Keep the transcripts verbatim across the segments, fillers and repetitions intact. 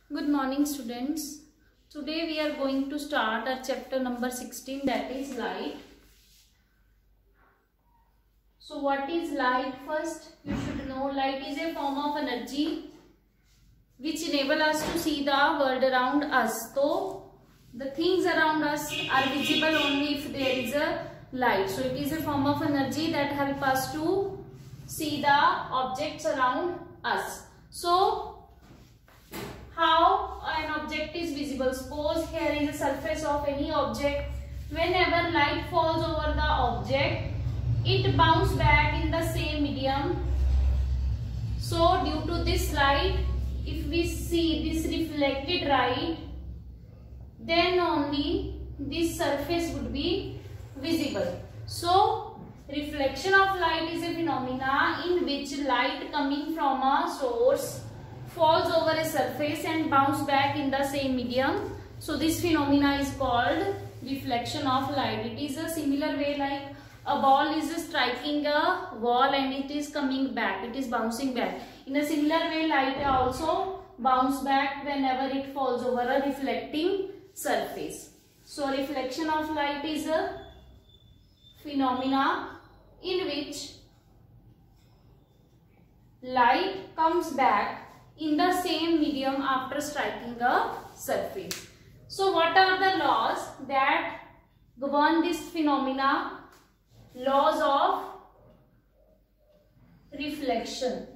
Good morning, students. Today we are going to start our chapter number sixteen, that is light. So what is light? First you should know light is a form of energy which enable us to see the world around us. So the things around us are visible only if there is a light. So it is a form of energy that help us to see the objects around us. So how an object is visible? Suppose here is a surface of any object. Whenever light falls over the object, it bounces back in the same medium. So due to this light, if we see this reflected light, then only this surface would be visible. So reflection of light is a phenomena in which light coming from a source falls over a surface and bounce back in the same medium. So this phenomena is called reflection of light. It is a similar way like a ball is striking a wall and it is coming back, it is bouncing back. In a similar way, light also bounce back whenever it falls over a reflecting surface. So reflection of light is a phenomena in which light comes back in the same medium after striking a surface. So what are the laws that govern this phenomena? Laws of reflection.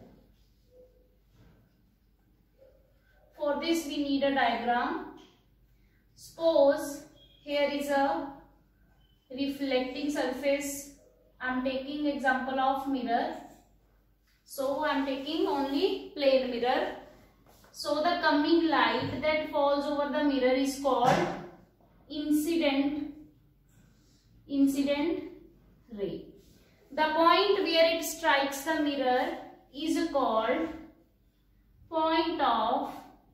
For this we need a diagram. Suppose here is a reflecting surface. I am taking example of mirror. So I am taking only plane mirror. So the coming light that falls over the mirror is called incident, incident ray. The point where it strikes the mirror is called point of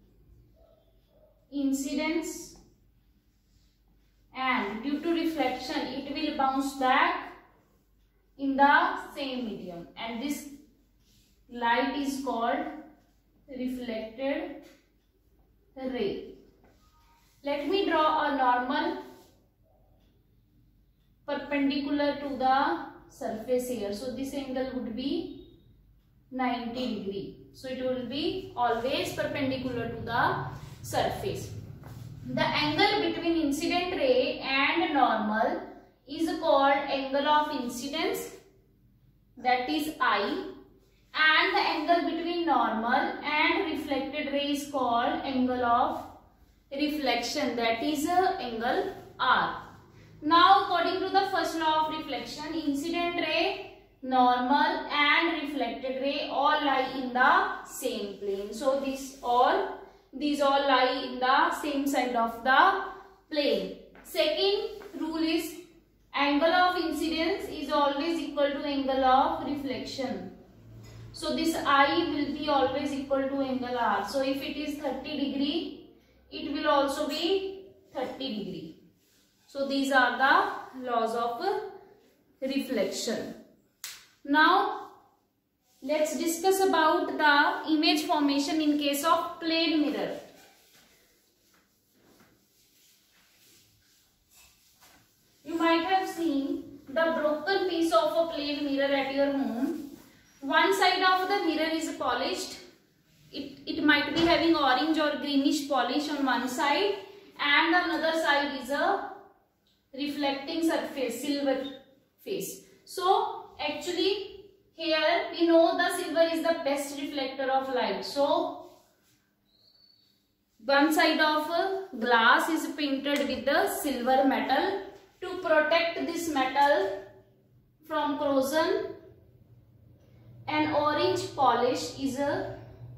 incidence, and due to reflection it will bounce back in the same medium, and this light is called reflected ray. Let me draw a normal perpendicular to the surface here. So this angle would be ninety degree. So it will be always perpendicular to the surface. The angle between incident ray and normal is called angle of incidence, that is I. And the angle between normal and reflected ray is called angle of reflection, that is uh, angle R. Now according to the first law of reflection, incident ray, normal and reflected ray all lie in the same plane. So this all, these all lie in the same side of the plane. Second rule is angle of incidence is always equal to angle of reflection. So this I will be always equal to angle R. So if it is thirty degree, it will also be thirty degree. So these are the laws of reflection. Now let's discuss about the image formation in case of plane mirror. You might have seen the broken piece of a plane mirror at your home. One side of the mirror is polished. It, it might be having orange or greenish polish on one side, and another side is a reflecting surface, silver face. So actually here we know the silver is the best reflector of light. So one side of a glass is painted with the silver metal to protect this metal from corrosion. An orange polish is uh,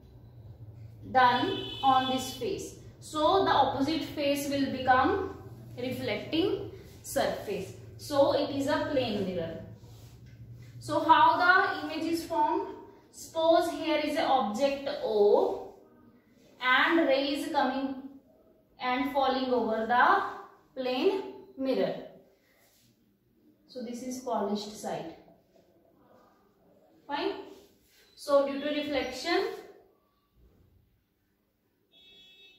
done on this face. So the opposite face will become reflecting surface. So it is a plane mirror. So how the image is formed? Suppose here is an object O and ray is coming and falling over the plane mirror. So this is polished side. Fine. So due to reflection,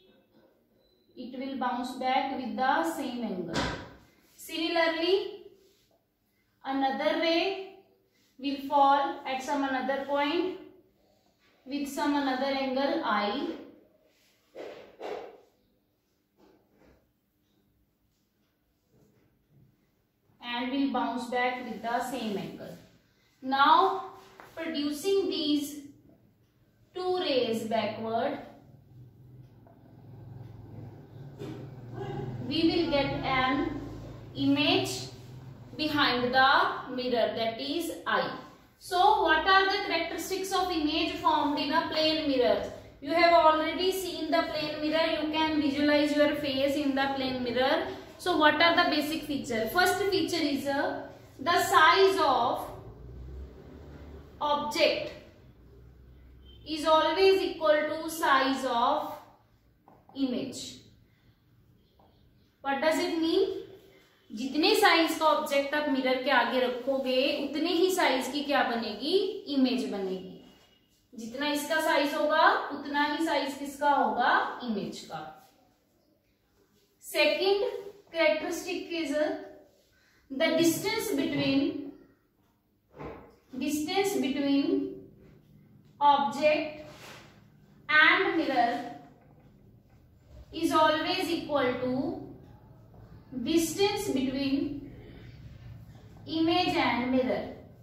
it will bounce back with the same angle. Similarly, another ray will fall at some another point with some another angle I, and will bounce back with the same angle. Now, producing these two rays backward, we will get an image behind the mirror, that is I. So, what are the characteristics of image formed in a plane mirror? You have already seen the plane mirror. You can visualize your face in the plane mirror. So, what are the basic features? First feature is uh, the size of object is always equal to size of image. What does it mean? जितने size का object आप mirror के आगे रखोगे उतने ही size की क्या बनेगी, इमेज बनेगी. जितना इसका साइज होगा उतना ही साइज किसका होगा, इमेज का. Second characteristic is the distance between distance between object and mirror is always equal to distance between image and mirror.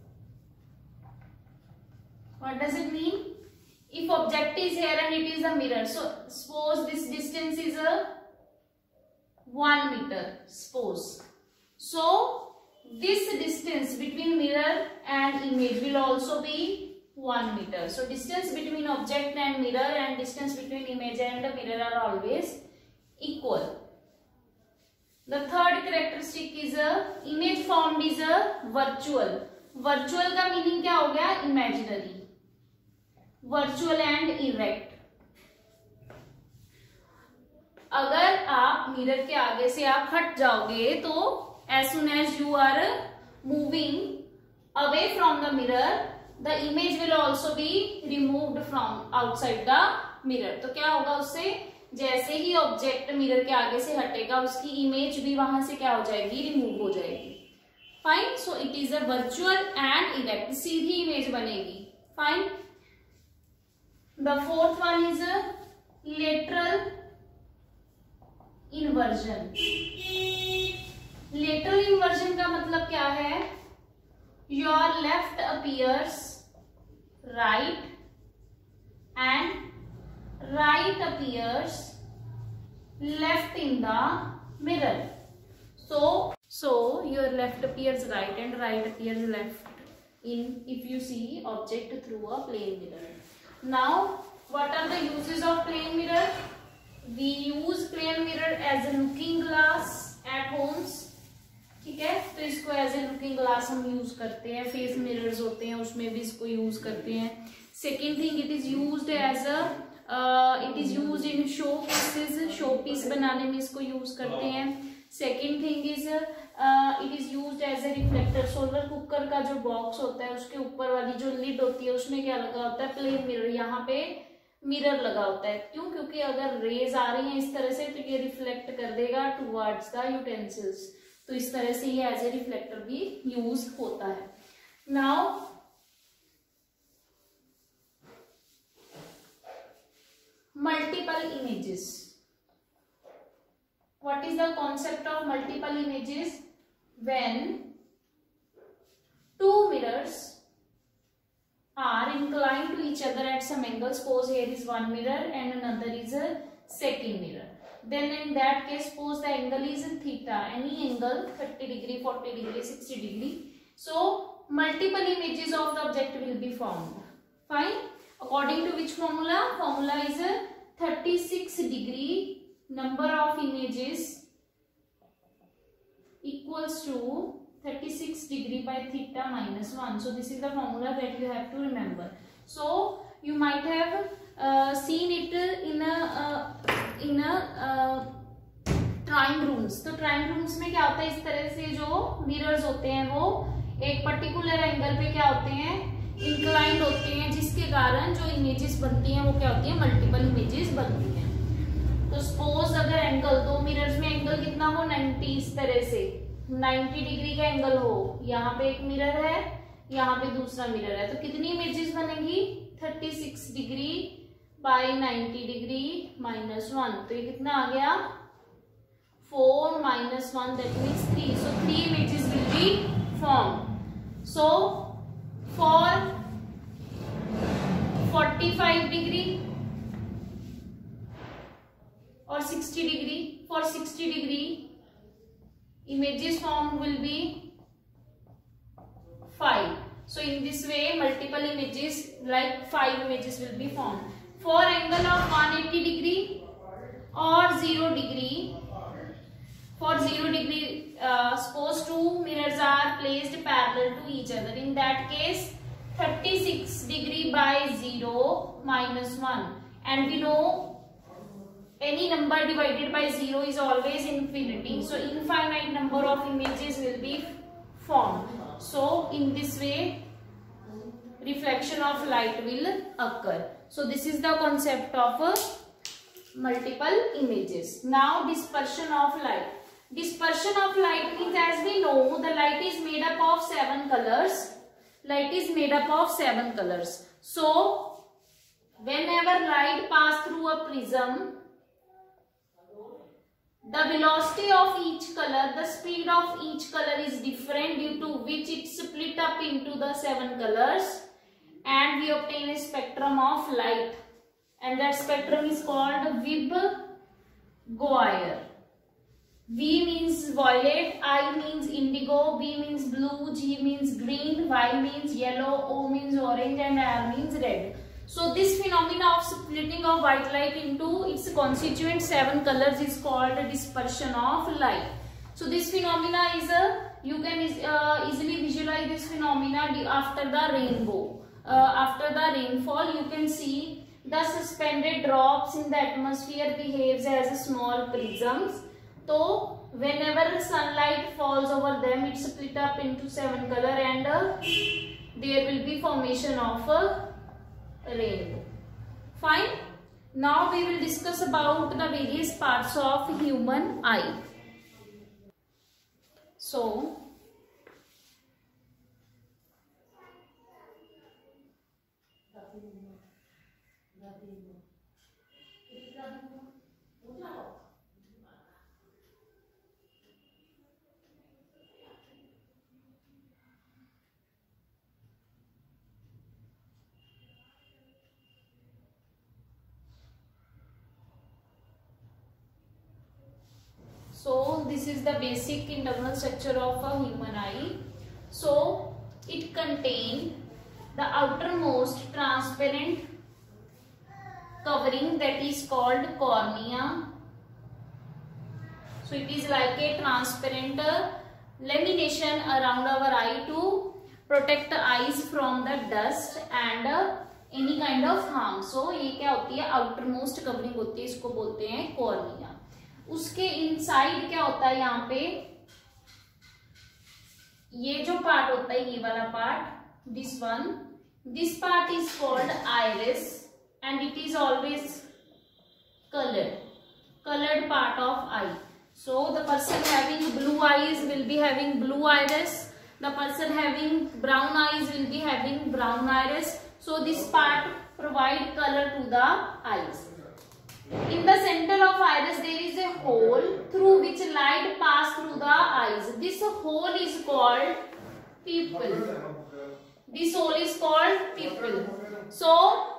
What does it mean? If object is here and it is a mirror, so suppose this distance is a one meter, suppose. So this distance between mirror and image will also be one meter. So distance between object and mirror and distance between image and the mirror are always equal. The third characteristic is a image formed is a virtual. Virtual का meaning क्या हो गया, imaginary. Virtual and erect. अगर आप mirror के आगे से आप हट जाओगे तो as soon as you are moving away from the mirror, the image will also be removed from outside the mirror. तो क्या होगा उससे, जैसे ही ऑब्जेक्ट मिरर के आगे से हटेगा उसकी इमेज भी वहां से क्या हो जाएगी, रिमूव हो जाएगी. Fine. So it is a virtual and erect, सीधी इमेज बनेगी. Fine. The fourth one is lateral inversion. Lateral inversion का मतलब क्या है, your left appears right and right appears left in the mirror. So, so your left appears right and right appears left in if you see object through a plane mirror. Now, what are the uses of plane mirror? We use plane mirror as a looking glass at homes. ठीक है, तो इसको as a looking glass हम use करते हैं. Face mirrors होते हैं उसमें भी इसको यूज करते हैं. Second thing, it is used as a it is used in show pieces. Show piece बनाने में इसको यूज करते हैं. Second thing is it is used as a reflector. Solar cooker का जो बॉक्स होता है उसके ऊपर वाली जो लिड होती है उसमें क्या लगा होता है, प्लेन मिरर. यहाँ पे मिरर लगा होता है. क्यों? क्योंकि अगर रेज आ रही है इस तरह से तो ये रिफ्लेक्ट कर देगा टुवर्ड्स द यूटेंसिल्स. तो इस तरह से ये एज ए रिफ्लेक्टर भी यूज होता है. Now multiple images. What is the concept of multiple images? When two mirrors are inclined to each other at some angle. Suppose here is one mirror and another is a second mirror. Then in that case, suppose the angle is theta, any angle, thirty degree, forty degree, sixty degree. So multiple images of the object will be formed. Fine. According to which formula? Formula is a thirty-six degree number of images equals to thirty-six degree by theta minus one. So this is the formula that you have to remember. So you might have uh, seen it in a uh, in a uh, drawing rooms. तो drawing rooms में क्या होता है, इस तरह से जो mirrors होते हैं वो एक particular angle पे क्या होते हैं, inclined होते हैं, जिसके कारण जो images बनती हैं वो क्या होती है, multiple images बनती हैं. तो suppose अगर angle एंगल, दो मिरर्स में एंगल कितना हो नाइन्टी, इस तरह से नाइन्टी डिग्री का एंगल हो, यहाँ पे एक मिरर है, यहाँ पे दूसरा मिरर है, तो कितनी इमेजेस बनेगी thirty six degree by ninety degree minus one, तो ये कितना आ गया four minus one, that means three. So three images will be form. So for forty-five degree or sixty degree, for sixty degree images formed will be five. So in this way multiple images like five images will be formed. For angle of one hundred eighty degree or zero degree, for zero degree uh, suppose two mirrors are placed parallel to each other. In that case thirty-six degree by zero minus one, and we know any number divided by zero is always infinity, so infinite number of images will be formed. So in this way reflection of light will occur. So this is the concept of uh, multiple images. Now dispersion of light. Dispersion of light means, as we know, the light is made up of seven colors. Light is made up of seven colors. So whenever light pass through a prism, the velocity of each color, the speed of each color is different, due to which it split up into the seven colors, and we obtain a spectrum of light, and that spectrum is called Vibgyor. V means violet, I means indigo, B means blue, G means green, Y means yellow, O means orange, and R means red. So this phenomena of splitting of white light into its constituent seven colors is called dispersion of light. So this phenomena is a, you can uh, easily visualize this phenomena after the rainbow. Uh, after the rainfall, you can see the suspended drops in the atmosphere behaves as small prisms. So whenever sunlight falls over them, it split up into seven color, and uh, there will be formation of a rainbow. Fine. Now we will discuss about the various parts of human eye. So So this is the basic internal structure of a human eye. So it contains the outermost transparent covering that is called cornea. So it is like a transparent uh, lamination around our eye to protect the eyes from the dust and uh, any kind of harm. So ये क्या होती है, outermost covering होती है, इसको बोलते हैं cornea. उसके इनसाइड क्या होता है, यहाँ पे ये जो पार्ट होता है, ये वाला part, this one, this part is called iris, and it is always colored, colored part of eye. So the person having blue eyes will be having blue iris, the person having brown eyes will be having brown iris. So this part provide color to the eyes. In the center of iris there is a hole through which light pass through the eyes. This hole is called pupil. This hole is called pupil. So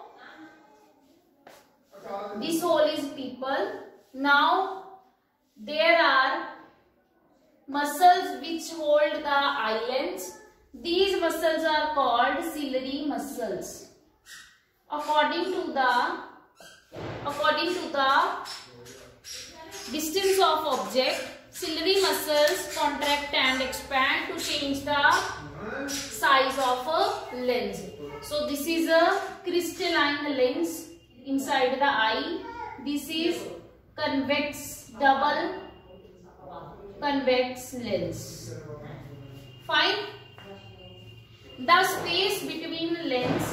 this hole is pupil. Now there are muscles which hold the eyelids. These muscles are called ciliary muscles. According to the According to the distance of object, ciliary muscles contract and expand to change the size of a lens. So this is a crystalline lens inside the eye. This is convex, double convex lens. Fine. The space between lens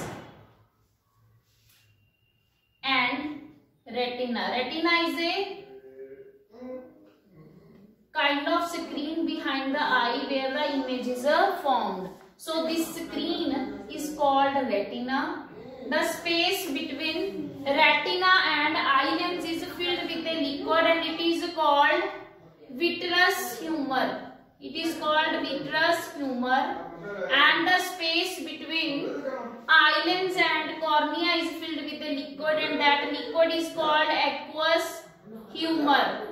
and retina. Retina is a kind of screen behind the eye where the images are formed. So this screen is called retina. The space between retina and eye lens is filled with a liquid and it is called vitreous humor. It is called vitreous humor, and the space between eye lens and cornea is filled with a liquid and that liquid is called aqueous humor.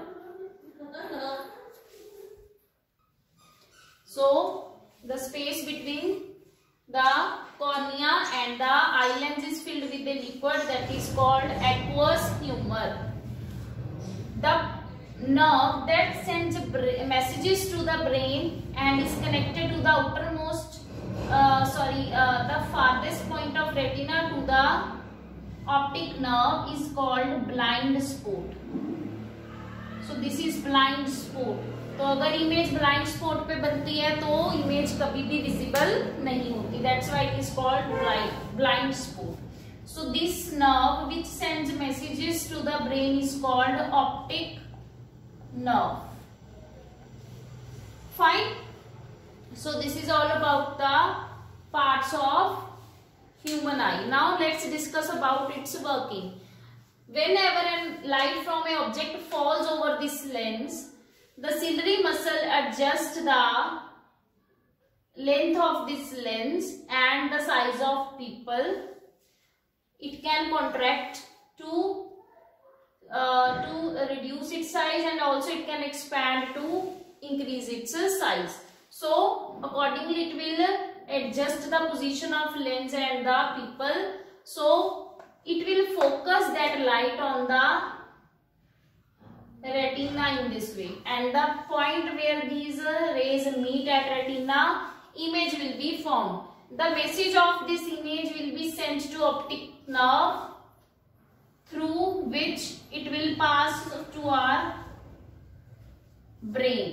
So the space between the cornea and the eye lens is filled with a liquid that is called aqueous humor. The nerve that sends messages to the brain and is connected to the outermost, uh, sorry, uh, the farthest point of retina to the optic nerve is called blind spot. So this is blind spot. तो अगर image blind spot पे बनती है तो image कभी भी visible नहीं होती. That's why it is called blind blind spot. So this nerve which sends messages to the brain is called optic nerve. Fine. So this is all about the parts of human eye. Now let's discuss about its working. Whenever a light from an object falls over this lens, the ciliary muscle adjusts the length of this lens and the size of pupil. It can contract to Uh, to reduce its size and also it can expand to increase its size. So accordingly it will adjust the position of lens and the pupil. So it will focus that light on the retina in this way, and the point where these rays meet at retina, image will be formed. The message of this image will be sent to optic nerve, through which it will pass to our brain.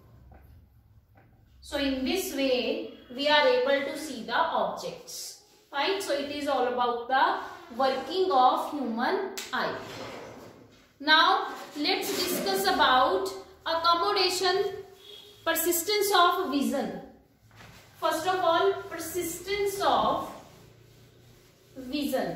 So in this way we are able to see the objects. Right? So it is all about the working of human eye. Now let's discuss about accommodation, persistence of vision. First of all, persistence of vision.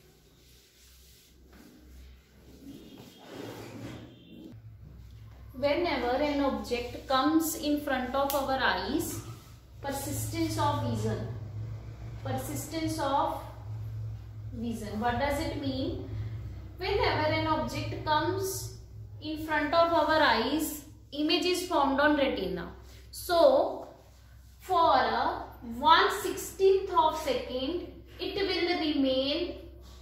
Whenever an object comes in front of our eyes, persistence of vision. Persistence of vision. What does it mean? Whenever an object comes in front of our eyes, image is formed on retina. So, for one sixteenth of second, it will remain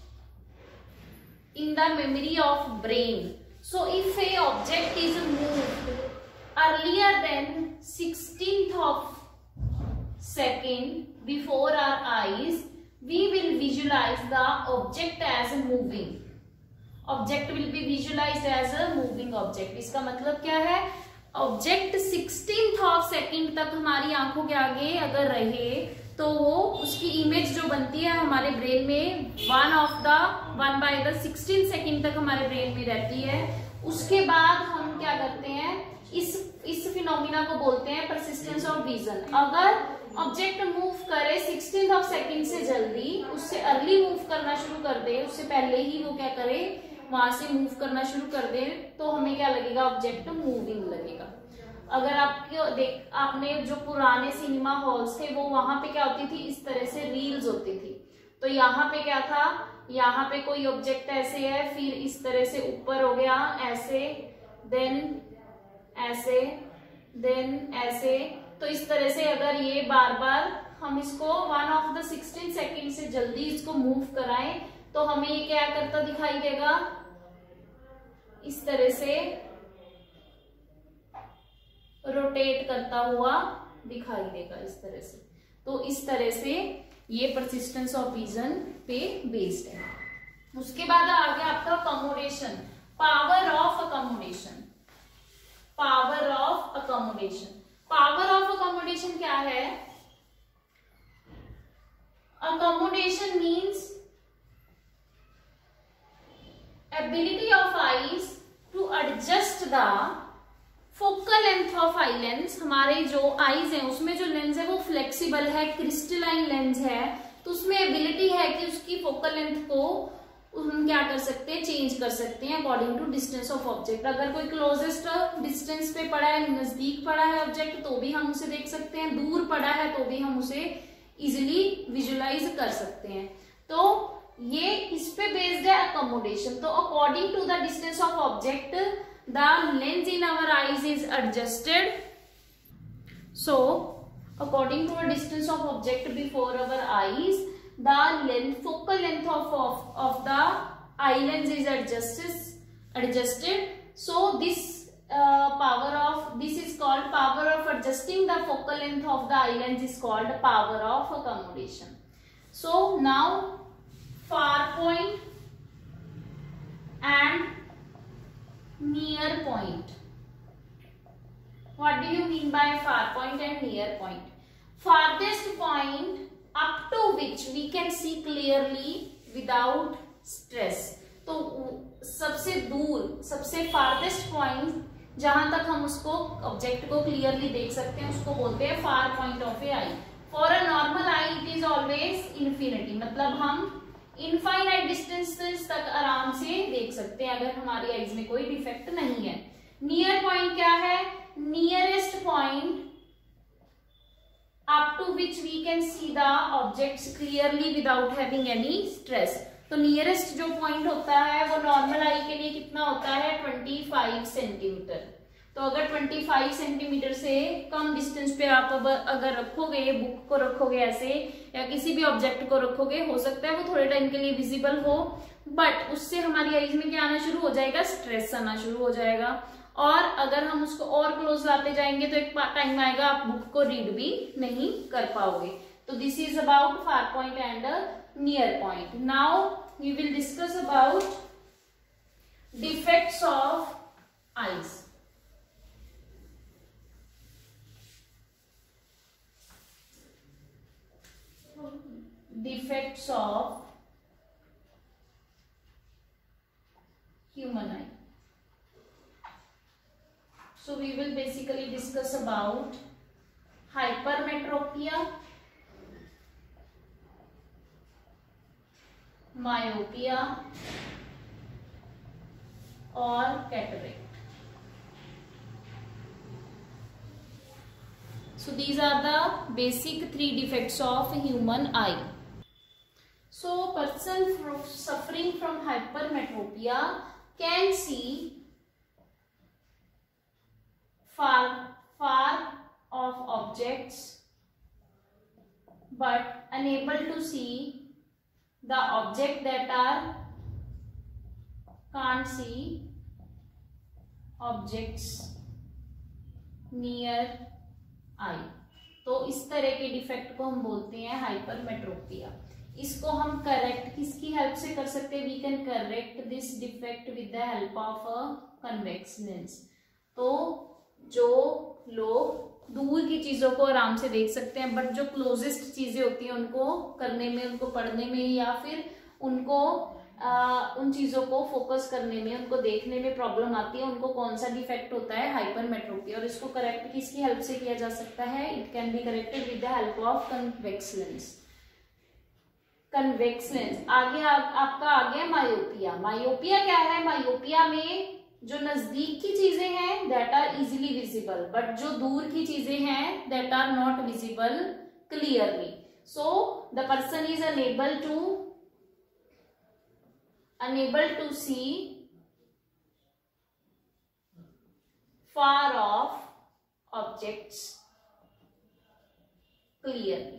in the memory of brain. So if a object is moved earlier than sixteenth of second before our eyes, we will visualize the object as moving. Object will be visualized as a moving object. इसका मतलब क्या है? Object sixteenth of second तक हमारी आंखों के आगे अगर रहे तो वो उसकी इमेज जो बनती है हमारे ब्रेन में one of the one by the sixteen second तक हमारे ब्रेन में रहती है. उसके बाद हम क्या करते हैं, इस इस फिनोमिना को बोलते हैं परसिस्टेंस ऑफ विजन. अगर ऑब्जेक्ट मूव करे सिक्सटीन ऑफ सेकेंड से जल्दी, उससे अर्ली मूव करना शुरू कर दे, उससे पहले ही वो क्या करे वहां से मूव करना शुरू कर दे, तो हमें क्या लगेगा, ऑब्जेक्ट मूविंग लगेगा. अगर आपके देख आपने जो पुराने सिनेमा हॉल्स थे वो वहां पे क्या होती थी, इस तरह से रील्स होती थी. तो यहाँ पे क्या था, यहाँ पे कोई ऑब्जेक्ट ऐसे है, फिर इस तरह से ऊपर हो गया ऐसे, देन ऐसे, देन ऐसे. तो इस तरह से अगर ये बार बार हम इसको one of the sixteen second से जल्दी इसको मूव कराएं तो हमें ये क्या करता दिखाई देगा, इस तरह से रोटेट करता हुआ दिखाई देगा इस तरह से. तो इस तरह से ये परसिस्टेंस ऑफ विजन पे बेस्ड है. उसके बाद आ गया आपका accommodation, power of accommodation. Power of accommodation power of accommodation क्या है? Accommodation means ability of eyes to adjust the focal length of eye lens, हमारे जो आईज हैं उसमें जो लेंस है वो फ्लेक्सिबल है, क्रिस्टलाइन लेंस है, तो उसमें एबिलिटी है कि उसकी फोकल लेंथ को हम क्या कर सकते हैं, चेंज कर सकते हैं according to distance of object. अगर कोई क्लोजेस्ट डिस्टेंस पे पड़ा है, नजदीक पड़ा है ऑब्जेक्ट, तो भी हम उसे देख सकते हैं, दूर पड़ा है तो भी हम उसे इजिली विजुलाइज कर सकते हैं। तो ये इस पे बेस्ड है अकोमोडेशन। तो according to the distance of object the lens in our eyes is adjusted. So according to the distance of object before our eyes the length focal length of of, of the eye lens is adjusted adjusted so this uh, power of this is called power of adjusting the focal length of the eye lens is called power of accommodation. So now far point and near point. What do you mean by far point and near point? Farthest point up to which we can see clearly without stress. तो सबसे दूर, सबसे farthest point जहां तक हम उसको object को clearly देख सकते हैं उसको बोलते हैं far point of a eye. For a normal eye it is always infinity, मतलब हम इनफाइनाइट डिस्टेंसेस तक आराम से देख सकते हैं अगर हमारी आईज में कोई डिफेक्ट नहीं है। नियर पॉइंट क्या है? Nearest point up to which we can see the objects clearly without having any stress. तो नियरेस्ट जो पॉइंट होता है वो नॉर्मल आई के लिए कितना होता है? पच्चीस सेंटीमीटर। तो अगर पच्चीस सेंटीमीटर से कम डिस्टेंस पे आप अगर रखोगे, बुक को रखोगे ऐसे या किसी भी ऑब्जेक्ट को रखोगे, हो सकता है वो थोड़े टाइम के लिए विजिबल हो, बट उससे हमारी आईज में क्या आना शुरू हो जाएगा? स्ट्रेस आना शुरू हो जाएगा। और अगर हम उसको और क्लोज लाते जाएंगे तो एक टाइम आएगा आप बुक को रीड भी नहीं कर पाओगे। तो this is about far point and near point. Now we will discuss about defects of eyes. Defects of human eye. So we will basically discuss about hypermetropia, myopia और cataract. So these are the basic three defects of human eye. So person suffering from hypermetropia can see far far of objects but unable to see the object that are can't see objects near eye. तो इस तरह के defect को हम बोलते हैं hypermetropia. इसको हम करेक्ट किसकी हेल्प से कर सकते हैं? We can correct this defect with the help of a convex lens. तो जो लोग दूर की चीजों को आराम से देख सकते हैं बट जो क्लोजेस्ट चीजें होती हैं उनको करने में, उनको पढ़ने में या फिर उनको आ, उन चीजों को फोकस करने में, उनको देखने में प्रॉब्लम आती है, उनको कौन सा डिफेक्ट होता है? हाइपरमेट्रोपिया। और इसको करेक्ट किसकी हेल्प से किया जा सकता है? It can be corrected with the help of convex lens. Convex lens. आगे आ, आपका आ गया मायोपिया। मायोपिया क्या है? मायोपिया में जो नजदीक की चीजें हैं that are easily visible but जो दूर की चीजें हैं that are not visible clearly. So the person is unable to unable to see far off objects clearly.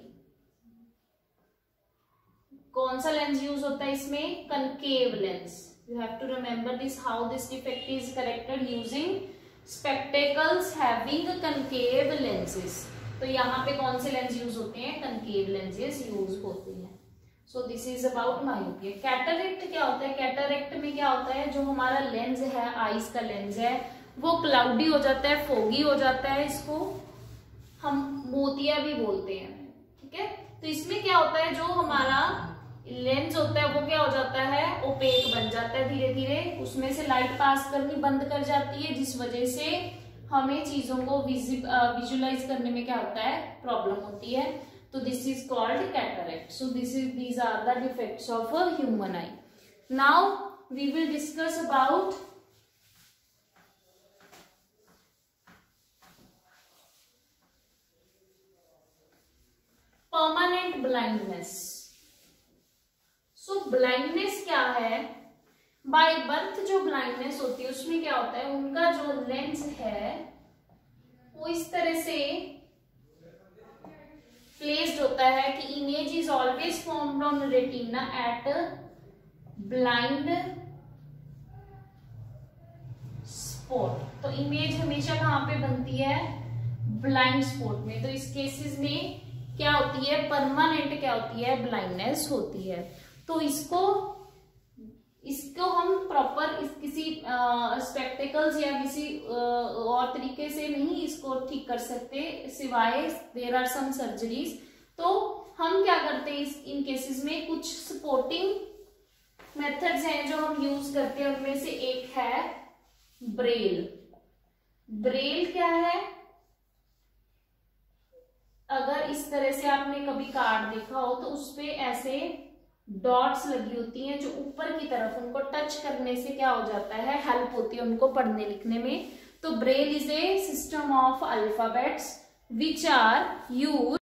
कौन सा लेंस यूज होता है इसमें? Concave lens. You have to remember this, how this defect is corrected using spectacles having concave lenses. तो यहाँ पे कौन से लेंस यूज होते हैं? concave lenses यूज होते हैं। So this is about myopia. Cataract क्या होता है? कैटरेक्ट में क्या होता है? जो हमारा लेंस है, आईज का लेंस है, वो क्लाउडी हो जाता है, फोगी हो जाता है, इसको हम मोतिया भी बोलते हैं। ठीक है, तो इसमें क्या होता है? जो हमारा लेंस होता है वो क्या हो जाता है? ओपेक बन जाता है, धीरे धीरे उसमें से लाइट पास करनी बंद कर जाती है जिस वजह से हमें चीजों को विजुअलाइज करने में क्या होता है, प्रॉब्लम होती है, तो this is called cataract. So this is these are the defects of a human eye. Now we will discuss about permanent blindness. So blindness क्या है, बाय बर्थ जो ब्लाइंडनेस होती है उसमें क्या होता है, उनका जो लेंस है वो इस तरह से प्लेस्ड होता है कि image is always formed on retina at blind spot. तो इमेज हमेशा कहां पे बनती है, ब्लाइंड स्पॉट में. तो इस केसेस में क्या होती है, परमानेंट क्या होती है, ब्लाइंडनेस होती है. तो इसको इसको हम प्रॉपर इस किसी स्पेक्टिकल्स या किसी आ, और तरीके से नहीं इसको ठीक कर सकते सिवाय देयर आर सम सर्जरीज. तो हम क्या करते हैं इस इन केसेस में, कुछ सपोर्टिंग मेथड्स हैं जो हम यूज करते हैं. उनमें से एक है ब्रेल. ब्रेल क्या है, अगर इस तरह से आपने कभी कार्ड देखा हो तो उसपे ऐसे डॉट्स लगी होती हैं जो ऊपर की तरफ, उनको टच करने से क्या हो जाता है, हेल्प होती है उनको पढ़ने लिखने में. तो Braille is a system of alphabets which are use